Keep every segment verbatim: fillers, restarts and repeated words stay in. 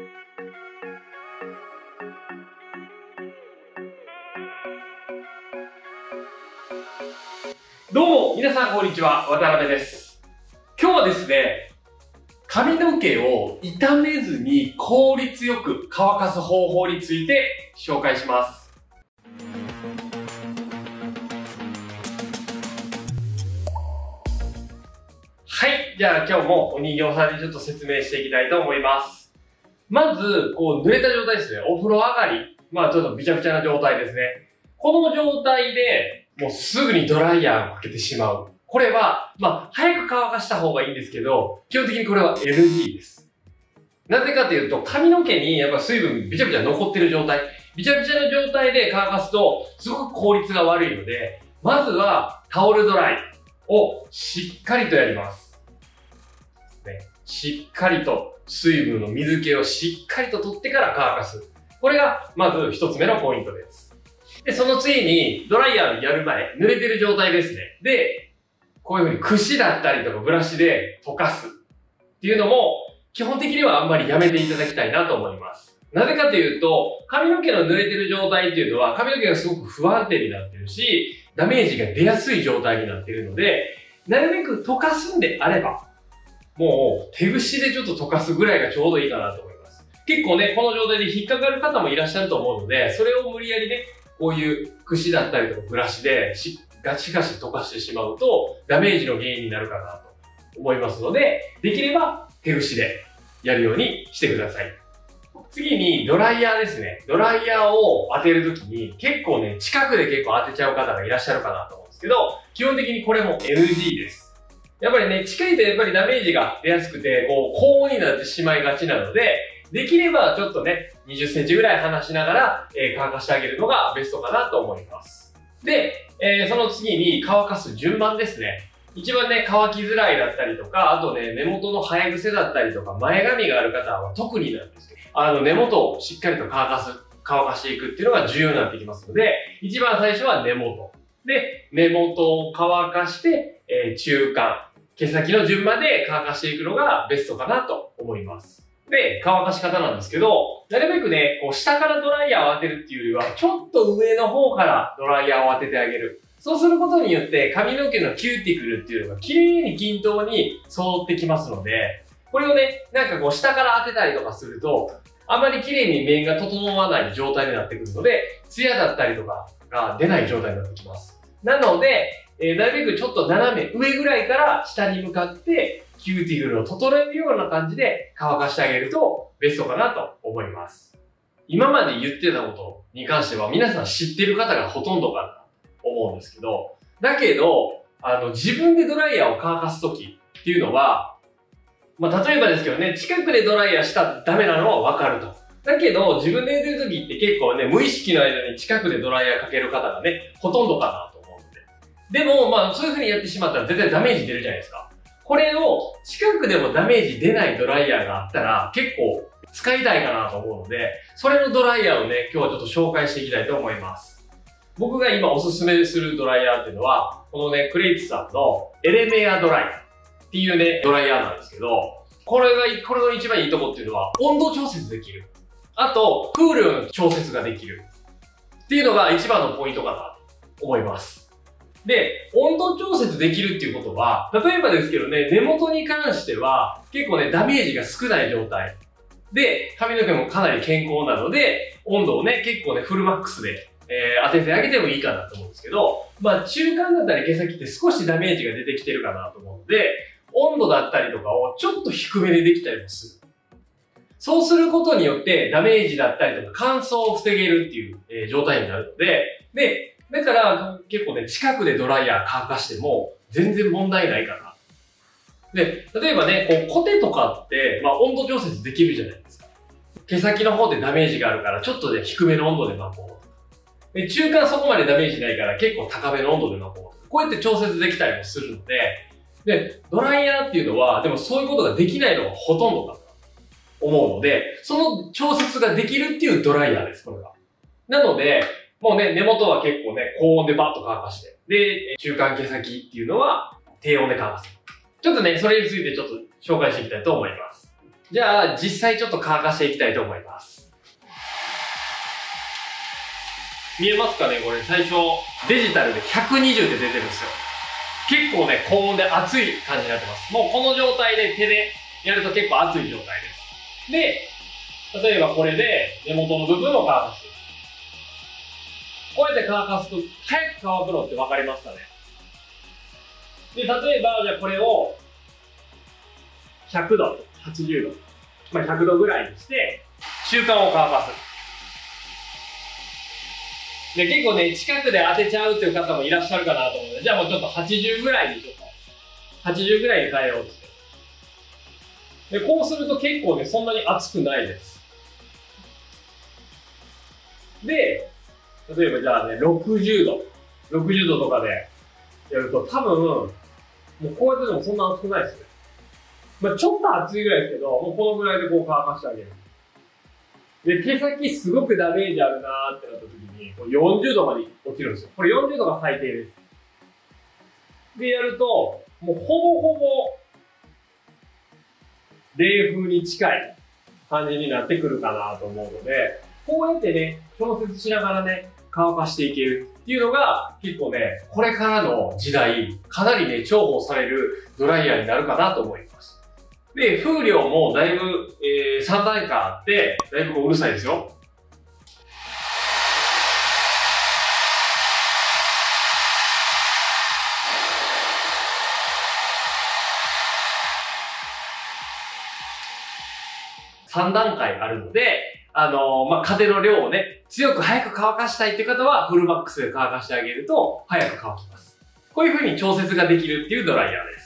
どうも、皆さんこんにちは、渡辺です。今日はですね、髪の毛を傷めずに効率よく乾かす方法について紹介します。はい、じゃあ今日もお人形さんにちょっと説明していきたいと思います。まず、こう濡れた状態ですね。お風呂上がり。まあちょっとびちゃびちゃな状態ですね。この状態で、もうすぐにドライヤーをかけてしまう。これは、まあ、早く乾かした方がいいんですけど、基本的にこれは エヌジー です。なぜかというと、髪の毛にやっぱ水分びちゃびちゃ残ってる状態、びちゃびちゃな状態で乾かすと、すごく効率が悪いので、まずはタオルドライをしっかりとやります。ね、しっかりと水分の水気をしっかりと取ってから乾かす。これがまず一つ目のポイントです。で、その次に、ドライヤーをやる前、濡れてる状態ですね。で、こういう風に櫛だったりとかブラシで溶かすっていうのも、基本的にはあんまりやめていただきたいなと思います。なぜかというと、髪の毛の濡れてる状態っていうのは、髪の毛がすごく不安定になってるし、ダメージが出やすい状態になっているので、なるべく溶かすんであれば、もう手ぐしでちょっと溶かすぐらいがちょうどいいかなと思います。結構ね、この状態で引っかかる方もいらっしゃると思うので、それを無理やりね、こういう櫛だったりとかブラシでしガチガチ溶かしてしまうとダメージの原因になるかなと思いますので、できれば手ぐしでやるようにしてください。次にドライヤーですね。ドライヤーを当てるときに結構ね、近くで結構当てちゃう方がいらっしゃるかなと思うんですけど、基本的にこれも エヌジー です。やっぱりね、近いとやっぱりダメージが出やすくて、こう高温になってしまいがちなので、できればちょっとね、にじゅっセンチぐらい離しながら、えー、乾かしてあげるのがベストかなと思います。で、えー、その次に乾かす順番ですね。一番ね、乾きづらいだったりとか、あとね、根元の生え癖だったりとか、前髪がある方は特になんですけど、あの、根元をしっかりと乾かす、乾かしていくっていうのが重要になってきますので、一番最初は根元。で、根元を乾かして、えー、中間、毛先の順番で乾かしていくのがベストかなと思います。で、乾かし方なんですけど、なるべくね、こう下からドライヤーを当てるっていうよりは、ちょっと上の方からドライヤーを当ててあげる。そうすることによって髪の毛のキューティクルっていうのが綺麗に均等に沿ってきますので、これをね、なんかこう下から当てたりとかすると、あまり綺麗に面が整わない状態になってくるので、ツヤだったりとかが出ない状態になってきます。なので、えー、なるべくちょっと斜め上ぐらいから下に向かって、キューティクルを整えるような感じで乾かしてあげるとベストかなと思います。今まで言ってたことに関しては皆さん知ってる方がほとんどかなと思うんですけど、だけど、あの、自分でドライヤーを乾かすときっていうのは、まあ、例えばですけどね、近くでドライヤーしたらダメなのはわかると。だけど、自分でやってるときって結構ね、無意識の間に近くでドライヤーかける方がね、ほとんどかなと思うので。でも、まあ、そういう風にやってしまったら絶対ダメージ出るじゃないですか。これを近くでもダメージ出ないドライヤーがあったら結構使いたいかなと思うので、それのドライヤーをね、今日はちょっと紹介していきたいと思います。僕が今おすすめするドライヤーっていうのは、このね、クレイツさんのエレメアドライっていうね、ドライヤーなんですけど、これが、これの一番いいとこっていうのは温度調節できる。あと、風量の調節ができる。っていうのが一番のポイントかなと思います。で、温度調節できるっていうことは、例えばですけどね、根元に関しては、結構ね、ダメージが少ない状態。で、髪の毛もかなり健康なので、温度をね、結構ね、フルマックスで、えー、当ててあげてもいいかなと思うんですけど、まあ、中間だったり毛先って少しダメージが出てきてるかなと思うので、温度だったりとかをちょっと低めでできたりもする。そうすることによって、ダメージだったりとか乾燥を防げるっていう、えー、状態になるので、で、だから結構ね、近くでドライヤー乾かしても全然問題ないかな。で、例えばね、こうコテとかって、まあ温度調節できるじゃないですか。毛先の方でダメージがあるから、ちょっとね、低めの温度で巻こうとか。で、中間そこまでダメージないから結構高めの温度で巻こうとか。こうやって調節できたりもするので、で、ドライヤーっていうのは、でもそういうことができないのがほとんどだと思うので、その調節ができるっていうドライヤーです、これが。なので、もうね、根元は結構ね、高温でバッと乾かして。で、中間毛先っていうのは低温で乾かす。ちょっとね、それについてちょっと紹介していきたいと思います。 じゃあ、実際ちょっと乾かしていきたいと思います。見えますかねこれ最初、デジタルでひゃくにじゅうって出てるんですよ。結構ね、高温で熱い感じになってます。もうこの状態で手でやると結構熱い状態です。で、例えばこれで根元の部分を乾かしていく。こうやって乾かすと早く乾くのって分かりますかね。で、例えば、じゃあこれをひゃくど、はちじゅうど、まあひゃくどぐらいにして、中間を乾かす。で、結構ね、近くで当てちゃうっていう方もいらっしゃるかなと思うので、じゃあもうちょっとはちじゅうぐらいにちょっと、はちじゅうぐらいに変えようって。で、こうすると結構ね、そんなに熱くないです。で、例えばじゃあね、ろくじゅうど、ろくじゅうどとかでやると多分、もうこうやってでもそんな熱くないですね。まあちょっと熱いぐらいですけど、もうこのぐらいでこう乾かしてあげる。で、手先すごくダメージあるなーってなった時に、こうよんじゅうどまで落ちるんですよ。これよんじゅうどが最低です。で、やると、もうほぼほぼ、冷風に近い感じになってくるかなと思うので、こうやってね、調節しながらね、乾かしていけるっていうのが、結構ね、これからの時代、かなりね、重宝されるドライヤーになるかなと思います。で、風量もだいぶ、えー、さんだんかいあって、だいぶうるさいですよ。さんだんかいあるので、あのー、まあ、風の量をね、強く早く乾かしたいって方は、フルマックスで乾かしてあげると、早く乾きます。こういう風に調節ができるっていうドライヤーです。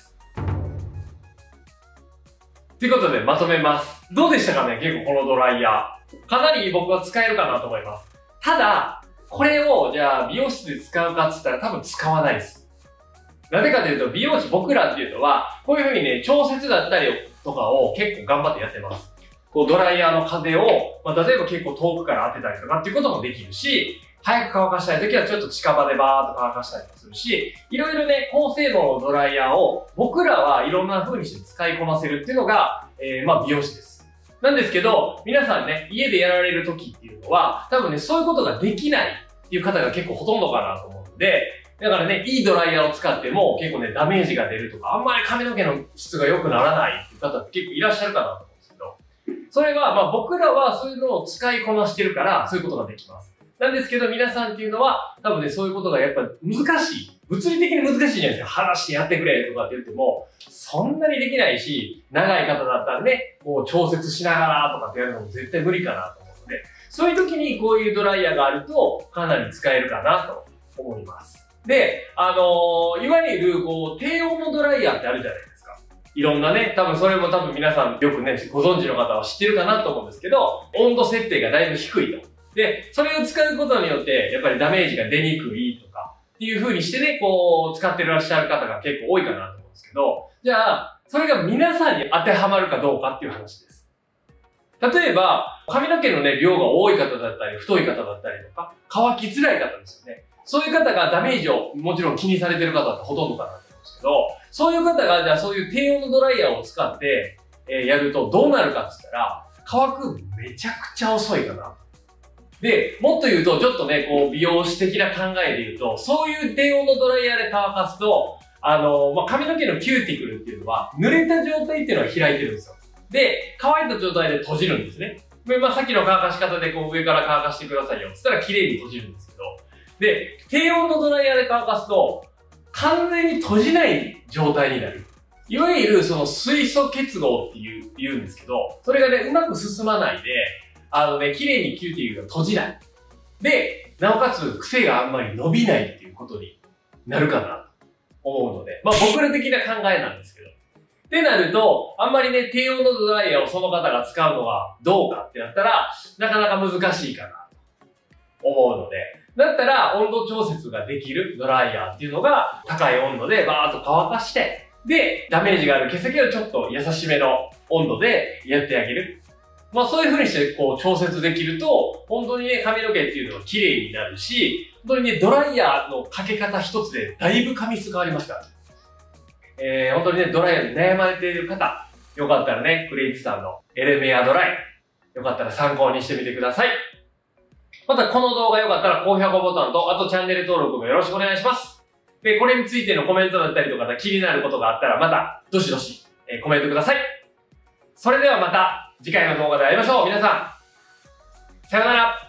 ということで、まとめます。どうでしたかね結構このドライヤー。かなり僕は使えるかなと思います。ただ、これを、じゃあ、美容室で使うかって言ったら多分使わないです。なぜかというと、美容師、僕らっていうのは、こういう風にね、調節だったりとかを結構頑張ってやってます。こうドライヤーの風を、まあ、例えば結構遠くから当てたりとかっていうこともできるし、早く乾かしたいときはちょっと近場でバーっと乾かしたりもするし、いろいろね、高性能のドライヤーを僕らはいろんな風にして使いこなせるっていうのが、えー、まあ美容師です。なんですけど、皆さんね、家でやられるときっていうのは、多分ね、そういうことができないっていう方が結構ほとんどかなと思うので、だからね、いいドライヤーを使っても結構ね、ダメージが出るとか、あんまり髪の毛の質が良くならないっていう方って結構いらっしゃるかなと思うんですけど、それは、まあ僕らはそういうのを使いこなしてるから、そういうことができます。なんですけど、皆さんっていうのは、多分ね、そういうことがやっぱ難しい。物理的に難しいじゃないですか。話してやってくれとかって言っても、そんなにできないし、長い方だったらね、こう調節しながらとかってやるのも絶対無理かなと思うので、そういう時にこういうドライヤーがあると、かなり使えるかなと思います。で、あのー、いわゆる、こう、低温のドライヤーってあるじゃないですか。いろんなね、多分それも多分皆さんよくね、ご存知の方は知ってるかなと思うんですけど、温度設定がだいぶ低いと。で、それを使うことによって、やっぱりダメージが出にくいとか、っていう風にしてね、こう、使ってらっしゃる方が結構多いかなと思うんですけど、じゃあ、それが皆さんに当てはまるかどうかっていう話です。例えば、髪の毛のね、量が多い方だったり、太い方だったりとか、乾きづらい方ですよね。そういう方がダメージをもちろん気にされてる方ってほとんどかなと思うんですけど、そういう方が、じゃあそういう低温のドライヤーを使って、えー、やるとどうなるかって言ったら、乾くめちゃくちゃ遅いかな。で、もっと言うと、ちょっとね、こう、美容師的な考えで言うと、そういう低温のドライヤーで乾かすと、あの、まあ、髪の毛のキューティクルっていうのは、濡れた状態っていうのは開いてるんですよ。で、乾いた状態で閉じるんですね。で、まあ、さっきの乾かし方でこう、上から乾かしてくださいよ。つったら綺麗に閉じるんですけど、で、低温のドライヤーで乾かすと、完全に閉じない状態になる。いわゆる、その水素結合っていう、言うんですけど、それがね、うまく進まないで、あのね、綺麗にキューティクルが閉じない。で、なおかつ癖があんまり伸びないっていうことになるかなと思うので、まあ僕ら的な考えなんですけど。ってなると、あんまりね、低温のドライヤーをその方が使うのはどうかってなったら、なかなか難しいかなと思うので、だったら温度調節ができるドライヤーっていうのが高い温度でバーッと乾かして、で、ダメージがある毛先をちょっと優しめの温度でやってあげる。まあそういう風にしてこう調節できると、本当にね、髪の毛っていうのは綺麗になるし、本当にね、ドライヤーのかけ方一つでだいぶ髪質変わりますから。えー、本当にね、ドライヤーで悩まれている方、 よかったらね、クレイツさんのエレメアドライ、よかったら参考にしてみてください。またこの動画よかったら高評価ボタンと、あとチャンネル登録もよろしくお願いします。で、これについてのコメントだったりとか気になることがあったらまた、どしどし、えー、コメントください。それではまた次回の動画で会いましょう。皆さん、さよなら。